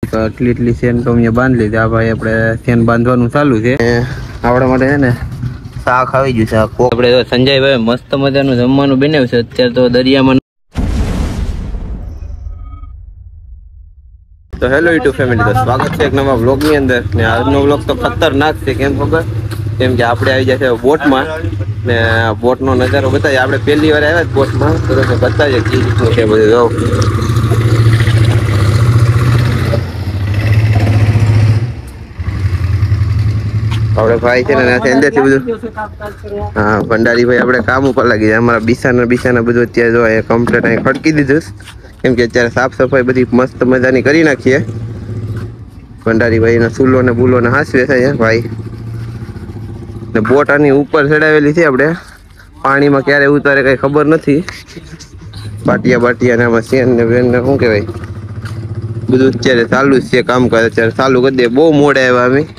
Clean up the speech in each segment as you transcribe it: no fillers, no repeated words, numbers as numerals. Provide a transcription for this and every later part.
તો એટલી સેન તો અહીંયા બાંધી લીધી. આ ભાઈ આપણે સેન બાંધવાનું ચાલુ છે. આવડા માટે છે ને શાક આવી ગયું છે. આપણે તો સંજયભાઈ મસ્ત મજાનું જમવાનું બનાવ્યું છે. અત્યારે તો દરિયામાં. તો હેલો યુટ્યુબ ફેમિલી, તો સ્વાગત છે એક નવા વ્લોગ ની અંદર. ને આજનો વ્લોગ તો ખતરનાક છે. કેમ ખબર? કેમ કે આપણે આવી જાય છે બોટમાં ને બોટનો નજારો બતાવીએ. આપણે પહેલી વાર આવ્યા બોટમાં તો બતાવીએ કઈ રીતનું છે બધું. જો આપણે ભાઈ છે ને અંદરથી બધું, હા ભંડારી ભાઈ આપણે કામ ઉપર લાગી જાય. અમારા બિસાના બધું અત્યારે જો કમ્પ્લીટ અહીં ખડકી દીધું. કેમ કે અત્યારે સાફ સફાઈ બધી મસ્ત મજાની કરી નાખીએ. ભંડારી ભાઈ ના ચૂલો ને બુલો ને હાસવે છે ભાઈ. ને બોટ આની ઉપર ચડાવેલી છે. આપણે પાણીમાં ક્યારે ઉતારે કઈ ખબર નથી. બાટિયા ને આમાં સેન ને વેન ને શું કહેવાય બધું અત્યારે ચાલુ જ છે કામકાજ. અત્યારે ચાલુ કરી દે. બહુ મોડે આવ્યા અમે.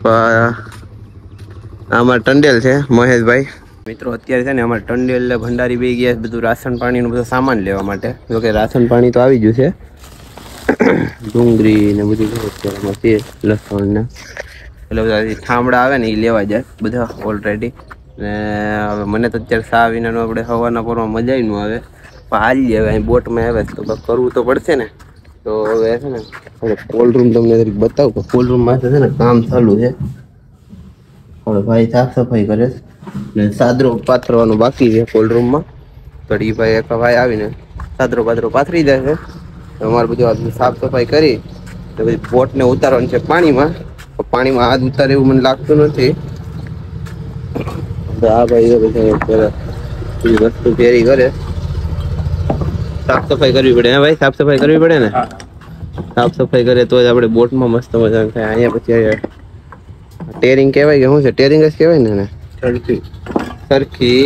અમારે ટંડેલ છે મહેશભાઈ. મિત્રો અત્યારે છે ને અમારે ટંડેલ ભંડારી બે ગયા બધું રાશન પાણીનું બધું સામાન લેવા માટે. જોકે રાશન પાણી તો આવી ગયું છે. ડુંગળી ને બધું અત્યારે છે, લસણ ને એટલે બધા ઠામડા આવે ને એ લેવા જાય બધા ઓલરેડી. ને હવે મને તો અત્યારે સા વિનાનું આપણે હવાના પોરમાં મજા ન આવે. પણ હાલી હવે અહીં બોટમાં આવે તો કરવું તો પડશે ને. તો હવે છે ને કોલ્ડ રૂમ તમને બતાવું કે કોલ્ડ રૂમમાં છે ને કામ ચાલુ છે. હવે ભાઈ સાફ સફાઈ કરે ને સાદરો પાથરવાનું બાકી છે કોલ્ડ રૂમમાં. તો એ ભાઈ એક ભાઈ આવીને સાદરો પાથરી જાય છે. અમારે બધું સાફ સફાઈ કરી તો પછી બોટને ઉતારવાનું છે પાણીમાં. હાથ ઉતારે એવું મને લાગતું નથી. આ ભાઈ વસ્તુ ફેરી કરે. સાફ સફાઈ કરવી પડે. હા ભાઈ સાફ સફાઈ કરવી પડે ને. સાફ સફાઈ કરે તો જ આપણે બોટમાં મસ્ત મજા થાય. અહીંયા પછી ટેરિંગ કહેવાય કે શું છે? ટેરિંગ જ કહેવાય ને. સરખી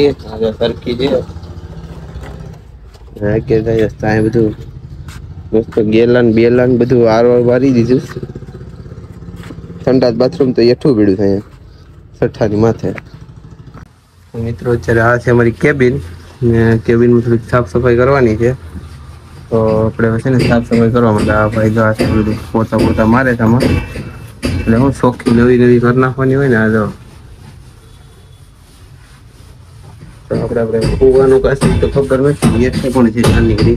છે બધું મસ્ત ગેલાન બેલાન બધું આરવાર વારી દીધું. સંડાસ બાથરૂમ તો એઠું પીડ્યું થાય સઠ્ઠાની માથે. મિત્રો અત્યારે આ છે અમારી કેબિન ને કેબિનમાં થોડીક સાફ સફાઈ કરવાની છે. તો આપણે છે ને સાફ સફાઈ કરવા માટે આ ભાઈ જો આ બધું પોતા મારે છે આમાં. એટલે હું ચોખ્ખી નવી કરી નાખવાની હોય ને. આ જો તો આપણે કુવાનું કાશી તો ખબર નથી. એટલે પણ છે નાની ઘડી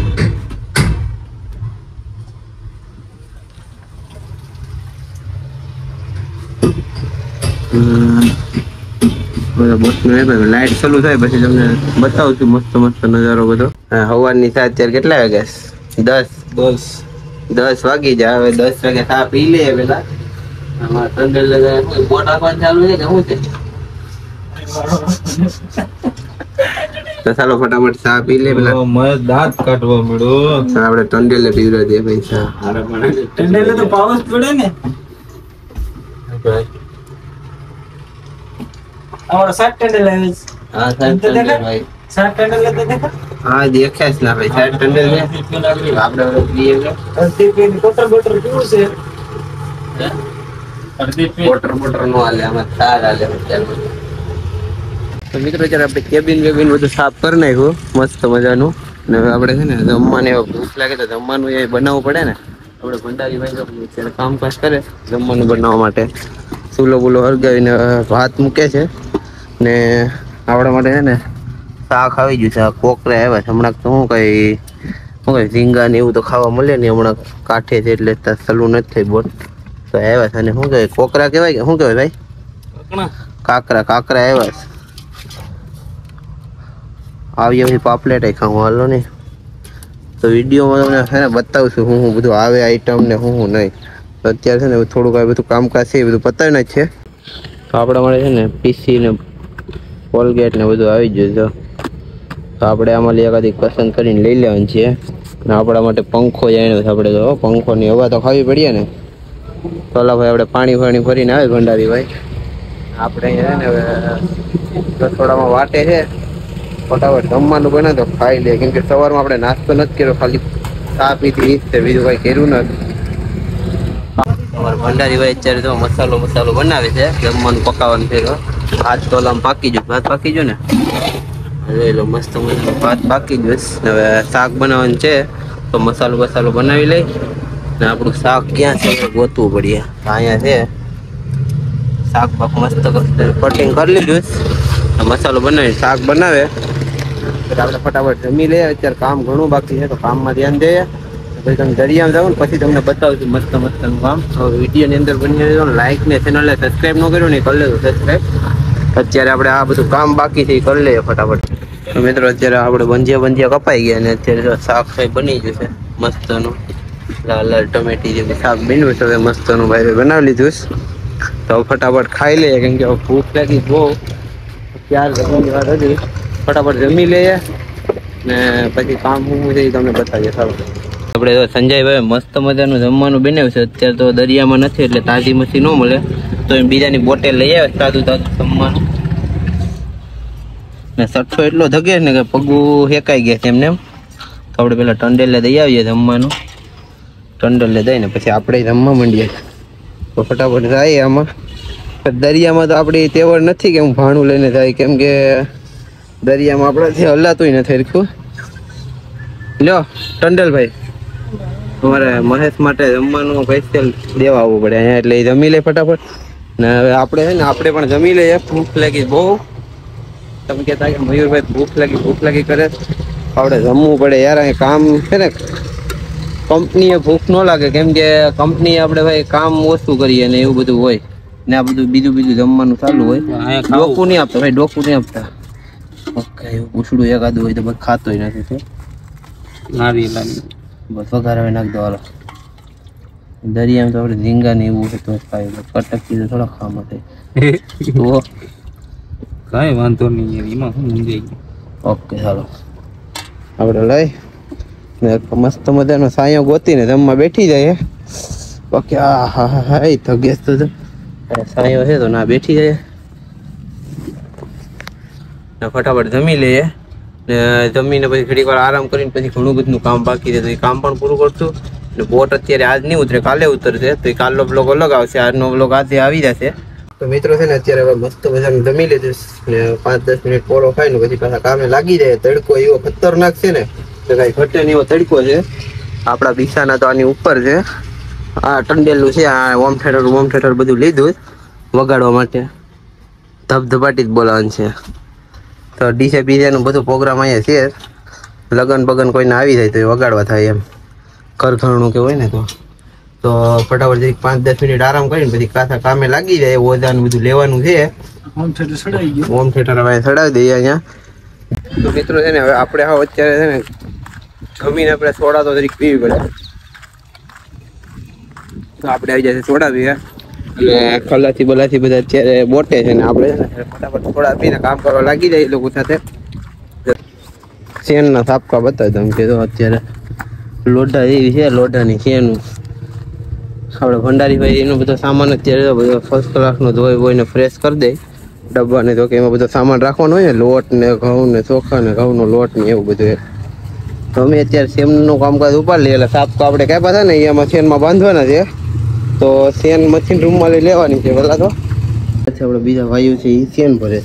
લાઈટ ચાલુ થાય પછી તમને બતાવું છું મસ્ત નજારો બધો. હવારની સાથે અત્યારે કેટલા વાગ્યા? 10 વાગી જાય. હવે 10 વાગે ચા પી લે પેલા. બોટ આપવાનું ચાલુ છે કે શું છે? તો ચાલો ફટાફટ ચા પી લે પેલા. દાંત કાઢવા મળ્યો. આપણે ટંડેલે પીવડા દે પૈસા. ટંડેલે તો પાવસ પડે ને. અમારો 7 ટંડેલ આવે છે. હા 7 ટંડેલ ભાઈ. 7 ટંડેલ તો દેખા. હા દેખાય છે ના ભાઈ. 7 ટંડેલ છે. આપણે પીએ કે અડધી પેન કોટર કેવું છે? વોટર નો હાલે. આમાં તાર હાલે. તો મિત્રો અત્યારે આપણે કેબિન બધું સાફ કરી નાખ્યું મસ્ત મજાનું. ને હવે આપણે છે ને જમવાને ભૂખ લાગે તો જમવાનું એ બનાવવું પડે ને. આપણે ભંડારી ભાઈ અત્યારે કામકાજ કરે જમવાનું બનાવવા માટે. ચૂલો બુલો હળગાવીને ભાત મૂકે છે. ને આપણા માટે છે ને શાક આવી ગયું છે. કોકરા આવ્યા છે હમણાં. તો શું કઈ ઝીંગા ને એવું તો ખાવા મળે ને હમણાં કાંઠે છે એટલે ચાલુ નથી થઈ બોટ. તો આવ્યા છે. અને શું કહેવાય કોકરા કહેવાય કે શું કહેવાય ભાઈ? કાકરા આવ્યા છે. આવી એવી પાપલેટ ખાવું હાલો ને. તો વિડીયોમાં તમને છે ને બતાવું છું હું બધું આવે આઈટમ ને હું નહીં. તો અત્યારે છે ને થોડુંક આ બધું કામકાજ છે એ બધું પતાવીને જ છે. તો આપણા માટે છે ને પીસી ને કોલગેટ ને બધું આવી ગયું છે. તો આપણે આમાં એકાદી પસંદ કરીને લઈ લેવાનું છે. અને આપણા માટે પંખો જાણ્યો છે. આપણે તો પંખોની હવા તો ખાવી પડીએ ને. ચોલા ભાઈ આપણે પાણી ભરીને આવે ભંડારી ભાઈ. આપણે અહીંયા છે ને હવે રસોડામાં વાટે છે. ફટાફટ જમવાનું બને તો ખાઈ લે. કેમ કે સવારમાં આપણે નાસ્તો નથી કર્યો. ખાલી ચા પીધી છે. બીજું કઈ કર્યું નથી. ભંડારી ભાઈ અત્યારે તો મસાલો બનાવે છે. જમવાનું પકાવવાનું છે. ભાત તો પાકી ગયું. ભાત પાકી ગયું ને. મસ્ત ભાત પાકી ગયું. હવે શાક બનાવવાનું છે. તો મસાલો બનાવી લઈ ને આપણું શાક ક્યાં છે ગોતવું પડે. અહીંયા છે શાક બાક મસ્ત કટિંગ કરી લીધું, મસાલો બનાવી શાક બનાવે એટલે આપણે ફટાફટ જમી લઈએ. અત્યારે કામ ઘણું બાકી છે તો કામમાં ધ્યાન દઈએ. પછી તમે દરિયામાં જાઓ ને પછી તમને બતાવશું મસ્ત મસ્તનું કામ. વિડીયોની અંદર બની રહેજો. લાઈક ને ચેનલને સબસ્ક્રાઈબ ન કર્યું ને કરી લેજો સબસ્ક્રાઈબ. અત્યારે આપણે આ બધું કામ બાકી છે એ કરી લઈએ ફટાફટ. તો મિત્રો અત્યારે આપણે બંજિયા કપાઈ ગયા અને અત્યારે શાક સાહેબ બની જશે મસ્તનું. લાલ લાલ ટમેટી જેવું શાક બન્યું છે મસ્તનું ભાઈ બનાવી લીધું. તો ફટાફટ ખાઈ લઈએ કેમ કે ભૂખ લાગી બહુ. ત્યાર જમવાની વાત હતી. ફટાફટ જમી લઈએ ને પછી કામ શું છે એ તમને બતાવીએ. સારું આપણે તો સંજયભાઈ મસ્ત મજાનું જમવાનું બનાવ્યું છે. અત્યારે તો દરિયામાં નથી એટલે તાજી મચ્છી ન મળે તો એમ બીજાની બોટેલ લઈ આવે તાજું તાજું જમવાનું. ને સઠ્ઠો એટલો ધગે ને કે પગું હેકાઈ ગયા છે એમને એમ. તો આપણે પેલા ટંડેલે દઈ આવીએ જમવાનું. ટંડેલે દઈને પછી આપણે જમવા માંડીએ. તો ફટાફટ જાય આમાં. દરિયામાં તો આપણી તેવડ નથી કે હું ભાણું લઈને જાય કેમ કે દરિયામાં આપણાથી હલાતું નથી હરખું. લ્યો ટંડેલભાઈ તમારે મહેશ માટે જમવાનું સ્પેશિયલ દેવા આવવું પડે અહીંયા એટલે જમી લે ફટાફટ. ને હવે આપણે છે ને આપણે પણ જમી લઈએ. ભૂખ લાગી બહુ. તમે કહેતા કે મયુરભાઈ ભૂખ લાગી કરે આપણે જમવું પડે યાર. અહીં કામ છે ને કંપનીએ ભૂખ ન લાગે કેમ કે કંપની આપણે ભાઈ કામ ઓછું કરીએ ને એવું બધું હોય ને આ બધું બીજું જમવાનું ચાલુ હોય. ડોકું નહીં આપતા ભાઈ, ડોકું નહીં આપતા. ઓકે એવું પૂછડું એકાદું હોય તો બસ ખાતોય નથી તો બસ વઘાર નાખ દો હાલો. દરિયામાં તો આપણે ઝીંગા ને એવું તો ખાય કટકી તો થોડા ખાવા થાય તો કઈ વાંધો નહીં એમાં શું મૂંઝાઈ ગયું. ઓકે ચાલો આપણે લઈ ને મસ્ત મજાનો સાયો ગોતીને જમવા બેઠી જાય. ઓકે હા હા હા એ તો ગેસ તો સાયો છે તો ના બેઠી જાય ને ફટાફટ જમી લઈએ. ને જમીને પછી ઘડીક વાર આરામ કરીને પછી ઘણું બધું કામ બાકી છે તો એ કામ પણ પૂરું કરશું. ને બોટ અત્યારે આજ નહીં ઉતરે કાલે ઉતરશે તો એ કાલનો બ્લોગ અલગ આવશે. આજનો બ્લોગ આજે આવી જશે. તો મિત્રો છે ને અત્યારે હવે મસ્ત મજાનું જમી લીધું ને 5-10 મિનિટ પોળો ખાઈને પછી પાછા કામે લાગી જાય. તડકો એવો ખતરનાક છે ને તો કઈ ઘટે નહીં એવો તડકો છે. આપણા બિસાના તો આની ઉપર છે. આ ટંડેલું છે. આ હોમ થિયેટર બધું લીધું વગાડવા માટે. ધબધબાટી જ બોલાવાનું છે. તો ડીજે બીજેનું બધું પ્રોગ્રામ અહીંયા છે. લગન બગન કોઈને આવી જાય તો એ વગાડવા થાય એમ ઘર ઘરનું કે હોય ને તો ફટાફટ જરીક 5-10 મિનિટ આરામ કરીને પછી પાછા કામે લાગી જાય. ઓજાનું બધું લેવાનું છે. હોમ થિયેટર હવે ચડાવી દઈએ અહીંયા. તો મિત્રો છે ને હવે આપણે હા અત્યારે છે ને જમીને આપણે સોડા તો જરીક પીવી પડે તો આપણે આવી જાય સોડા પીએ એટલે ખલાસી બલાસી બધા અત્યારે બોટે છે ને આપણે ફટાફટ સોડા પીને કામ કરવા લાગી જાય એ લોકો સાથે. શેનના સાપકા બતાવે તમે કે અત્યારે લોઢા એવી છે. લોઢાની શેનું આપણે ભંડારીભાઈ એનો બધો સામાન અત્યારે બધો ફર્સ્ટ ક્લાસનો ધોઈ બોઈને ફ્રેશ કરી દે ડબ્બાને. તો કે એમાં બધો સામાન રાખવાનો હોય ને લોટ ને ઘઉં ને ચોખા ને ઘઉંનો લોટ ને એવું બધું. તો અમે અત્યારે શેનનું કામકાજ ઉપાડી લઈએ. એટલે સાપકા આપણે કાપ્યા હતા ને એમાં શેનમાં બાંધવાના છે તો શેન મશીન રૂમમાં લઈ લેવાની છે પેલા. તો પછી આપણે બીજા વાયુ છે એ શેન ભરે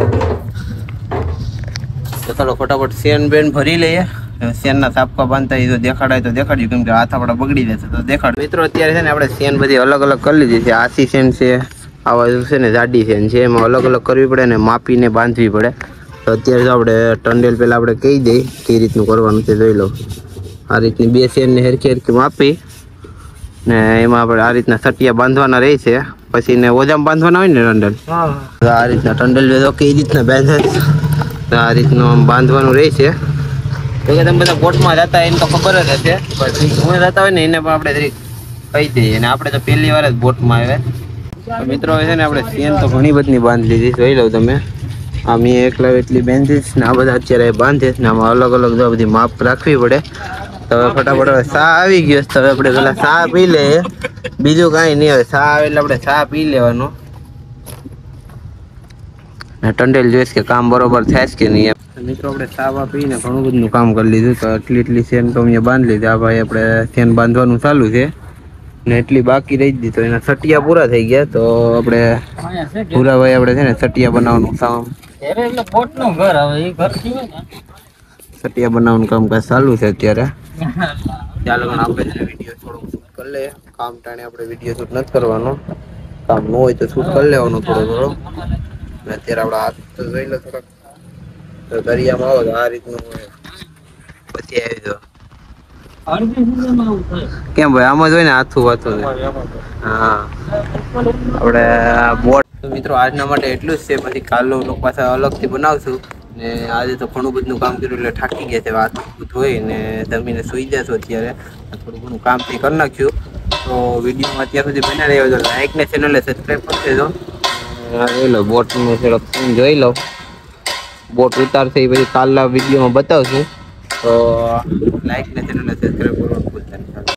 તો ચાલો ફટાફટ શેન બેન ભરી લઈએ. શેનના સાપકા બાંધતા એ તો દેખાડાય તો દેખાડ્યું કેમ કે હાથ આપણા બગડી જશે તો દેખાડ. મિત્રો અત્યારે છે ને આપણે શેન બધી અલગ અલગ કરી લીધી છે. આસી શેન છે, આવા છે ને જાડી શેન છે. એમાં અલગ અલગ કરવી પડે ને માપીને બાંધવી પડે. તો અત્યારે તો આપણે ટંડેલ પહેલાં આપણે કહી દઈએ કઈ રીતનું કરવાનું છે જોઈ લો. આ રીતની 2 શેનને હરખી માપી ને એમાં આપણે આ રીતના સટિયા બાંધવાના રહે છે. પછી ને ઓજામાં બાંધવાના હોય ને ટંડેલ આ રીતના ટંડેલ તો કઈ રીતના બાંધે આ રીતનું આમ બાંધવાનું રહે છે. તો કે તમે બધા બોટમાં જતા એને તો ખબર જ હશે પણ હું જતા હોય ને એને પણ આપણે જરીક કહી દઈએ. અને આપણે તો પહેલી વાર જ બોટમાં આવે. મિત્રો છે ને આપણે શેન તો ઘણી બધી બાંધી લીધી જોઈ લો તમે. આ મેં એકલા એટલી બાંધીશ ને આ બધા અત્યારે બાંધીશ ને આમાં અલગ અલગ બધી માપ રાખવી પડે. તો હવે ફટાફટ હવે ચા આવી ગયો તો હવે આપણે પેલા ચા પી લઈએ. બીજું કાંઈ નહીં. હવે ચા આવે એટલે આપણે ચા પી લેવાનું ને ટંડેલ જોઈશ કે કામ બરોબર થાય કે નહીં. મિત્રો આપણે ચા પીને ઘણું બધું કામ કરી લીધું. તો એટલી શેન તો અહીંયા બાંધી લીધી. આ ભાઈ આપણે શેન બાંધવાનું ચાલુ છે ને એટલી બાકી રહી જ તો એના સટિયા પૂરા થઈ ગયા. તો આપણે પૂરા ભાઈ આપણે છે ને સટિયા બનાવવાનું કામ સટિયા બનાવવાનું કામકાજ ચાલુ છે અત્યારે. ચાલો આપણે વિડીયો થોડો કરી લે. કામ ટાણે આપણે વિડીયો શૂટ નથી કરવાનો. કામ ન હોય તો શૂટ કરી લેવાનું થોડો. અને અત્યારે આપણે હાથ તો જોઈ લો થોડાક. તો દરિયામાં આવો તો આ રીતનું હોય. પછી આવી જાઓ. કેમ ભાઈ આમાં જોઈ ને હાથું વાતું હા આપણે બોટ મિત્રો આજના માટે એટલું જ છે. પછી કાલનો લોકો પાછા અલગથી બનાવશું. ને આજે તો ઘણું બધું કામ કર્યું એટલે થાકી ગયા છે. વાત ધોઈ ને જમીને સુઈ જશો અત્યારે. થોડું ઘણું કામ થી કરી નાખ્યું. તો વિડીયોમાં અત્યાર સુધી બના રહ્યો તો લાઈક ને ચેનલને સબસ્ક્રાઈબ કરી દેજો. જોઈ લો બોટનું થોડોક સીન જોઈ લો. બોટ ઉતારશે એ પછી કાલના વિડીયોમાં બતાવશું. તો લાઈક ને ચેનલને સબસ્ક્રાઈબ કરવાનું ભૂલતા નહીં.